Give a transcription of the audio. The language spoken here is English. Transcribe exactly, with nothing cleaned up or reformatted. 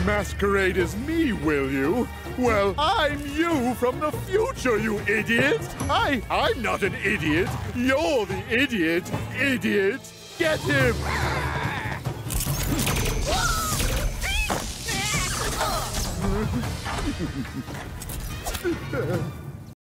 masquerade as me, will you? Well, I'm you from the future, you idiot! I, I'm not an idiot. You're the idiot, idiot. Get him!